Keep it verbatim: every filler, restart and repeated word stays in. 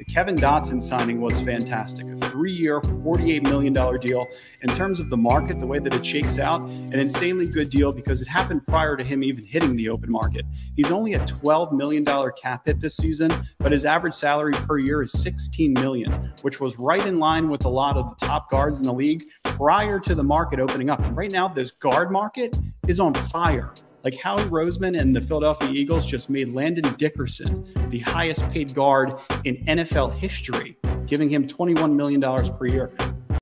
The Kevin Dotson signing was fantastic. A three-year, forty-eight million dollars deal. In terms of the market, the way that it shakes out, an insanely good deal because it happened prior to him even hitting the open market. He's only a twelve million dollars cap hit this season, but his average salary per year is sixteen million dollars, which was right in line with a lot of the top guards in the league prior to the market opening up. And right now, this guard market is on fire. Like Howie Roseman and the Philadelphia Eagles just made Landon Dickerson the highest paid guard in N F L history, giving him twenty-one million dollars per year.